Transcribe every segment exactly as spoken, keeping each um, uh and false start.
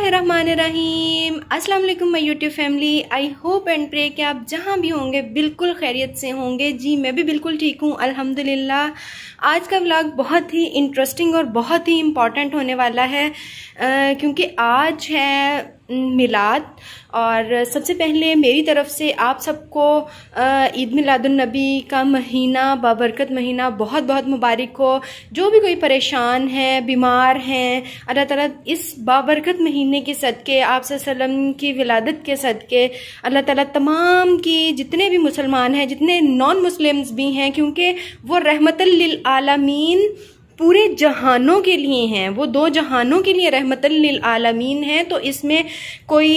बिस्मिल्लाहिर्रहमानिर्रहीम। अस्सलाम वालेकुम my YouTube family. I hope and pray कि आप जहाँ भी होंगे बिल्कुल खैरियत से होंगे। जी मैं भी बिल्कुल ठीक हूँ अल्हम्दुलिल्लाह। आज का व्लॉग बहुत ही इंटरेस्टिंग और बहुत ही इम्पॉर्टेंट होने वाला है आ, क्योंकि आज है मिलाद। और सबसे पहले मेरी तरफ से आप सबको ईद मिलादुन्नबी का महीना, बाबरकत महीना बहुत बहुत मुबारक हो। जो भी कोई परेशान है, बीमार हैं, अल्लाह ताला इस बाबरकत महीने के सदके, आप सल्लल्लाहु की विलादत के सदके अल्लाह ताला तमाम की जितने भी मुसलमान हैं, जितने नॉन मुस्लिम्स भी हैं, क्योंकि वो रहमतल लिल आलमीन पूरे जहानों के लिए हैं, वो दो जहानों के लिए रहमतल लिल आलमीन हैं। तो इसमें कोई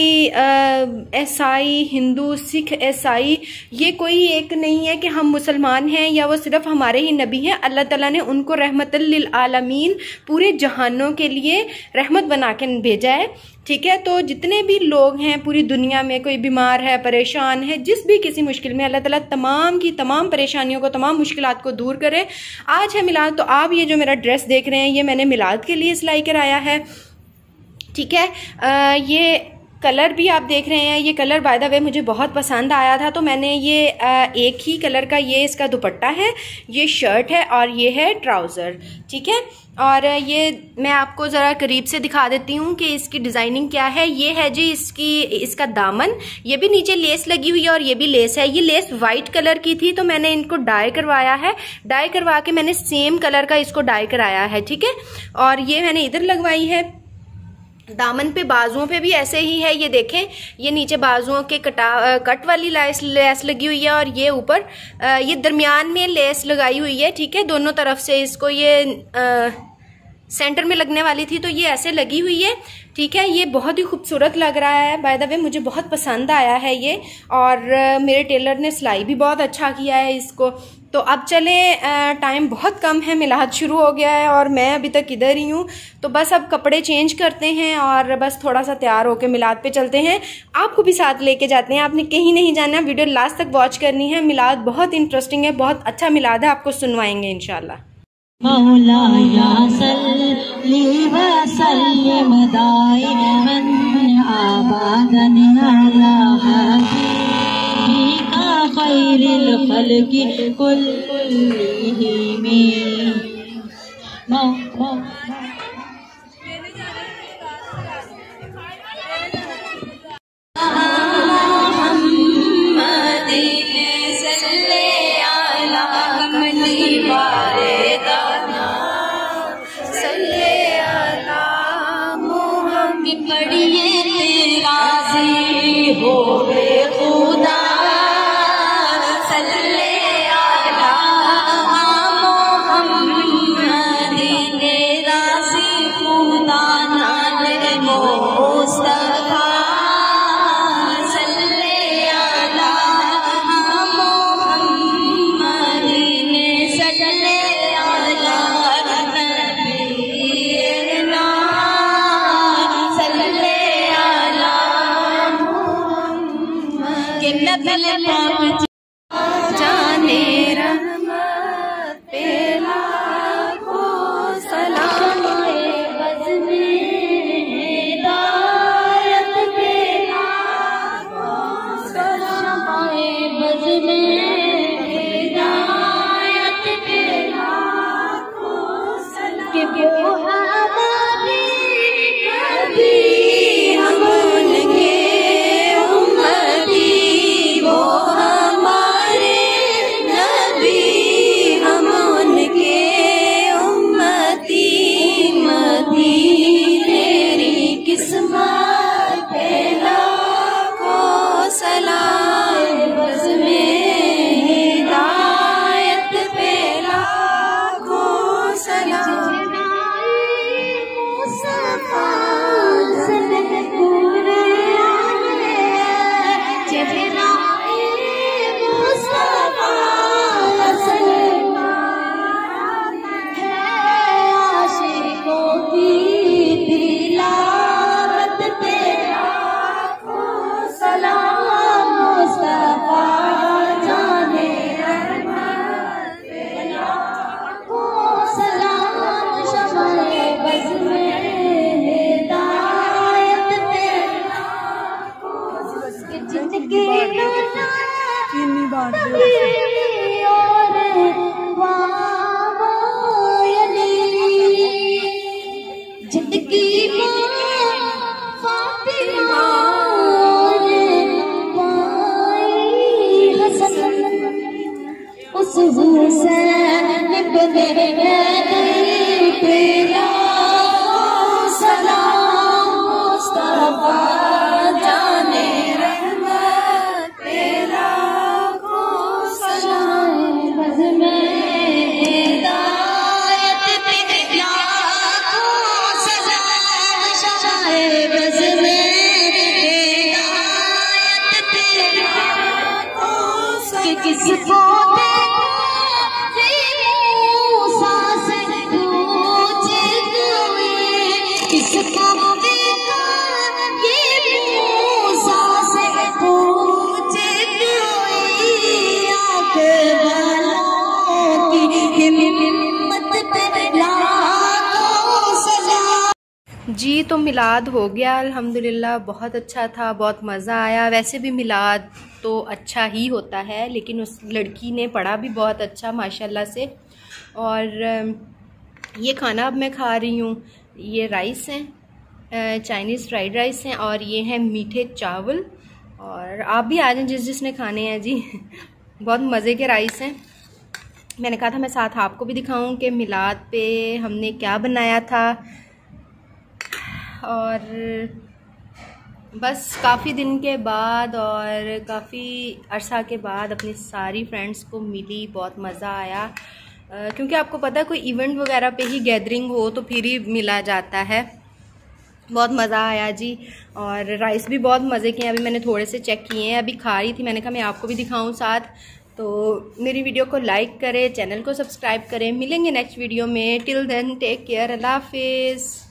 ईसाई, हिंदू, सिख, ईसाई ये कोई एक नहीं है कि हम मुसलमान हैं या वो सिर्फ हमारे ही नबी हैं। अल्लाह ताला ने उनको रहमतल लिल आलमीन पूरे जहानों के लिए रहमत बना के भेजा है। ठीक है, तो जितने भी लोग हैं पूरी दुनिया में, कोई बीमार है, परेशान है, जिस भी किसी मुश्किल में, अल्लाह ताला तमाम की तमाम परेशानियों को, तमाम मुश्किलात को दूर करे। आज है मिलाद, तो आप ये जो मेरा ड्रेस देख रहे हैं ये मैंने मिलाद के लिए सिलाई कराया है। ठीक है, आ, ये कलर भी आप देख रहे हैं, ये कलर बाय द वे मुझे बहुत पसंद आया था, तो मैंने ये एक ही कलर का, ये इसका दुपट्टा है, ये शर्ट है और ये है ट्राउज़र। ठीक है, और ये मैं आपको ज़रा करीब से दिखा देती हूँ कि इसकी डिज़ाइनिंग क्या है। ये है जी इसकी इसका दामन, ये भी नीचे लेस लगी हुई है और ये भी लेस है। ये लेस वाइट कलर की थी तो मैंने इनको डाई करवाया है, डाई करवा के मैंने सेम कलर का इसको डाई कराया है। ठीक है, और ये मैंने इधर लगवाई है। दामन पे, बाजुओं पे भी ऐसे ही है। ये देखें, ये नीचे बाजुओं के कटा कट वाली लेस लेस लगी हुई है और ये ऊपर ये दरमियान में लेस लगाई हुई है। ठीक है, दोनों तरफ से इसको ये आ, सेंटर में लगने वाली थी तो ये ऐसे लगी हुई है। ठीक है, ये बहुत ही खूबसूरत लग रहा है, बाय द वे मुझे बहुत पसंद आया है ये, और मेरे टेलर ने सिलाई भी बहुत अच्छा किया है इसको। तो अब चले, टाइम बहुत कम है, मिलाद शुरू हो गया है और मैं अभी तक इधर ही हूँ, तो बस अब कपड़े चेंज करते हैं और बस थोड़ा सा तैयार होके मिलाद पे चलते हैं। आपको भी साथ लेके जाते हैं, आपने कहीं नहीं जाना, वीडियो लास्ट तक वॉच करनी है। मिलाद बहुत इंटरेस्टिंग है, बहुत अच्छा मिलाद है, आपको सुनवाएंगे इंशाल्लाह। मौलाया सल्ली व सल्लिम दाइमन अबदन अला हबीबिका खैरिल खल्क़ि कुल्लिहिम। किसको जी। तो मिलाद हो गया अल्हम्दुलिल्लाह, बहुत अच्छा था, बहुत मज़ा आया। वैसे भी मिलाद तो अच्छा ही होता है, लेकिन उस लड़की ने पढ़ा भी बहुत अच्छा माशाल्लाह से। और ये खाना अब मैं खा रही हूँ, ये राइस हैं, चाइनीज़ फ्राइड राइस हैं, और ये हैं मीठे चावल। और आप भी आ जाएं जिस जिसने खाने हैं जी। बहुत मज़े के राइस हैं। मैंने कहा था मैं साथ आपको भी दिखाऊं कि मिलाद पे हमने क्या बनाया था। और बस काफ़ी दिन के बाद और काफ़ी अरसा के बाद अपनी सारी फ्रेंड्स को मिली, बहुत मज़ा आया। क्योंकि आपको पता है कोई इवेंट वगैरह पे ही गैदरिंग हो तो फिर ही मिला जाता है। बहुत मज़ा आया जी। और राइस भी बहुत मज़े के हैं, अभी मैंने थोड़े से चेक किए हैं, अभी खा रही थी, मैंने कहा मैं आपको भी दिखाऊं साथ। तो मेरी वीडियो को लाइक करें, चैनल को सब्सक्राइब करें। मिलेंगे नेक्स्ट वीडियो में। टिल देन टेक केयर, अल्लाह हाफिज़।